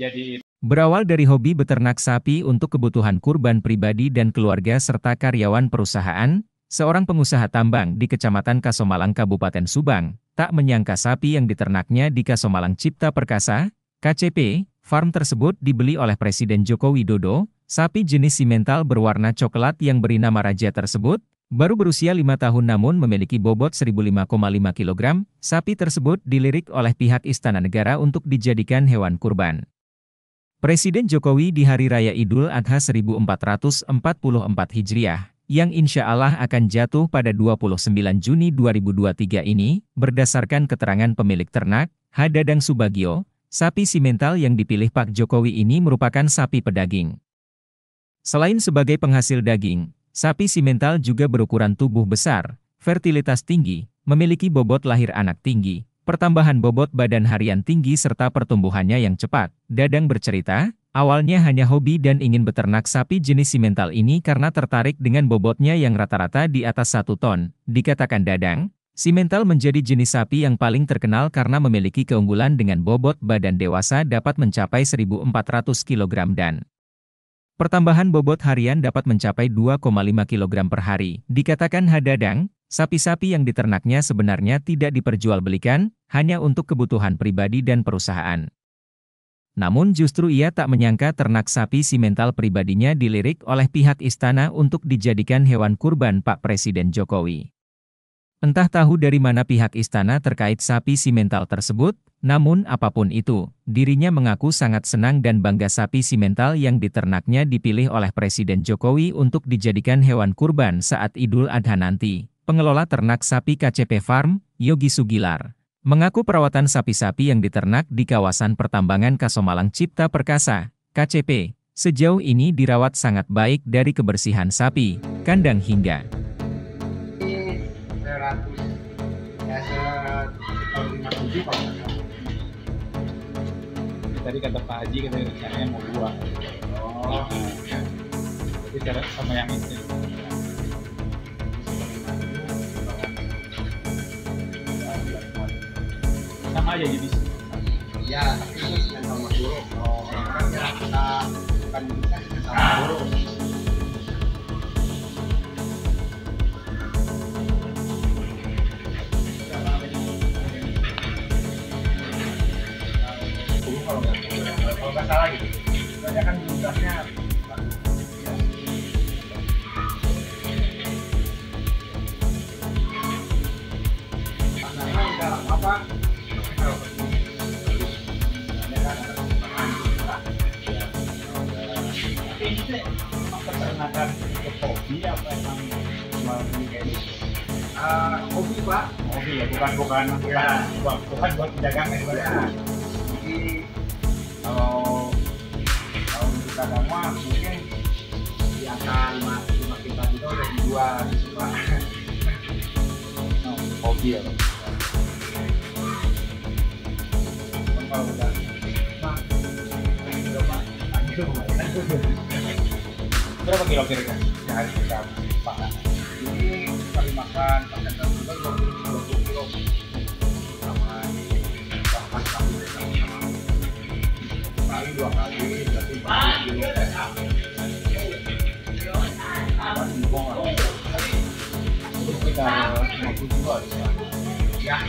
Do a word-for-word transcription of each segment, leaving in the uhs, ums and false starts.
jadi Berawal dari hobi beternak sapi untuk kebutuhan kurban pribadi dan keluarga serta karyawan perusahaan, seorang pengusaha tambang di Kecamatan Kasomalang Kabupaten Subang, tak menyangka sapi yang diternaknya di Kasomalang Cipta Perkasa, K C P, farm tersebut dibeli oleh Presiden Joko Widodo. Sapi jenis simental berwarna coklat yang beri nama Raja tersebut, baru berusia lima tahun namun memiliki bobot seribu lima koma lima kilogram. Sapi tersebut dilirik oleh pihak Istana Negara untuk dijadikan hewan kurban. Presiden Jokowi di Hari Raya Idul Adha seribu empat ratus empat puluh empat Hijriah, yang insya Allah akan jatuh pada dua puluh sembilan Juni dua ribu dua puluh tiga ini, berdasarkan keterangan pemilik ternak, H. Dadang Subagio, sapi simental yang dipilih Pak Jokowi ini merupakan sapi pedaging. Selain sebagai penghasil daging, sapi simental juga berukuran tubuh besar, fertilitas tinggi, memiliki bobot lahir anak tinggi, pertambahan bobot badan harian tinggi serta pertumbuhannya yang cepat. Dadang bercerita, awalnya hanya hobi dan ingin beternak sapi jenis simental ini karena tertarik dengan bobotnya yang rata-rata di atas satu ton. Dikatakan Dadang, simental menjadi jenis sapi yang paling terkenal karena memiliki keunggulan dengan bobot badan dewasa dapat mencapai seribu empat ratus kilogram dan pertambahan bobot harian dapat mencapai dua koma lima kilogram per hari. Dikatakan H. Dadang, sapi-sapi yang diternaknya sebenarnya tidak diperjualbelikan, hanya untuk kebutuhan pribadi dan perusahaan. Namun justru ia tak menyangka ternak sapi simental pribadinya dilirik oleh pihak istana untuk dijadikan hewan kurban Pak Presiden Jokowi. Entah tahu dari mana pihak istana terkait sapi simental tersebut, namun apapun itu, dirinya mengaku sangat senang dan bangga sapi simental yang diternaknya dipilih oleh Presiden Jokowi untuk dijadikan hewan kurban saat Idul Adha nanti. Pengelola ternak sapi K C P Farm, Yogi Sugilar, mengaku perawatan sapi-sapi yang diternak di kawasan pertambangan Kasomalang Cipta Perkasa, K C P, sejauh ini dirawat sangat baik dari kebersihan sapi, kandang hingga seratus, ya seratus lima puluh tujuh kalau nggak salah. tadi kata Pak Haji katanya rencananya mau dua. Oh, Nah, jadi cara sama yang itu. Sama aja jenis. ya tapi ini simental Maduro. Oh, kan ya kita bukan bisa simental Maduro. Kalau nggak kalau nggak salah gitu, soalnya kan jumlahnya karena udah apa? Ini teh emang peternakan untuk hobi apa emang cuma kayak gitu? Ah, hobi Pak. Hobi ya, bukan bukan Ya. bukan bukan buat pedagang ya. Ya. Jadi kalau kalau untuk dagang mah mungkin di angka lima lima juta itu udah dijual gitu Pak. Oh, hobi ya. Cuman kalau udah mah udah Pak, itu Berapa kilo kira-kira? sehari kita makan. Ini sekali makan pakai juga dua puluh kilo sama bahkan satu sama kali dua kali berarti empat puluh kilo. Apa singkong lah. Itu sekitar lima puluh kilo bisa. Ya.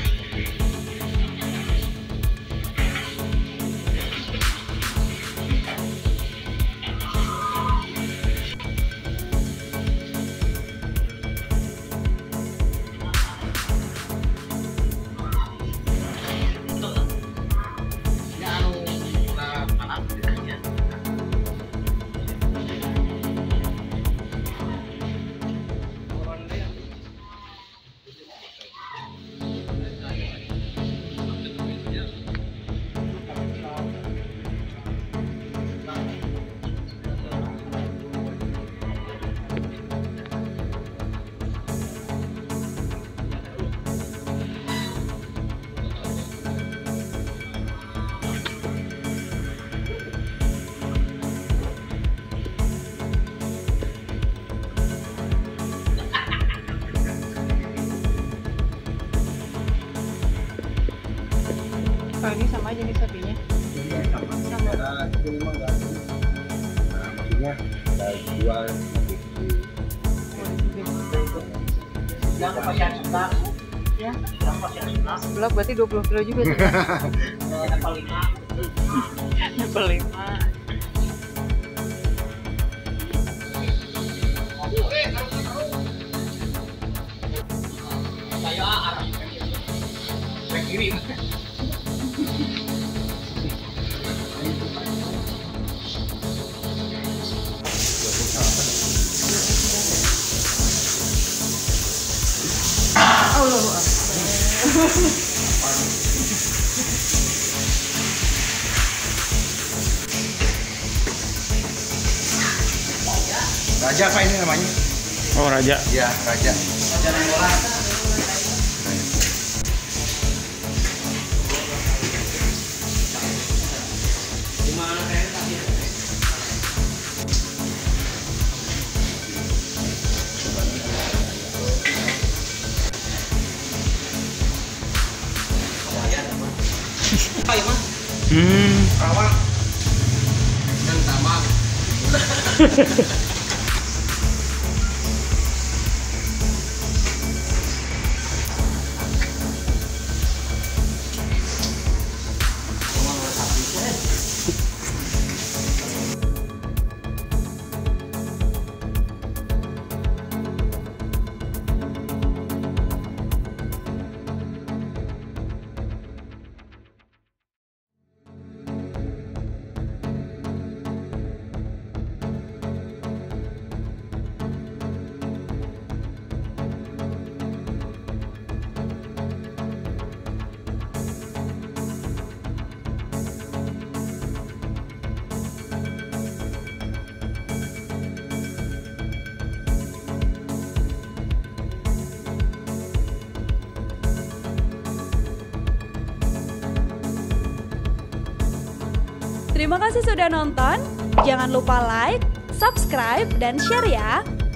Kalau ini sama jenis sapinya? Jadi sama. Sama. Ada jual Yang pasien sebelah, Ya. yang pasien sebelah, Sebelah berarti dua puluh kilo juga tuh. level lima. Level lima. Saya arah. Saya kiri. Allahu Akbar. Raja apa ini namanya? Oh, Raja. Ya, Raja. Raja Nenggolan. Gimana kayaknya tadi? Ayo mah, Hmm. Rawang. Dan tambang. Terima kasih sudah nonton. Jangan lupa like, subscribe, dan share ya.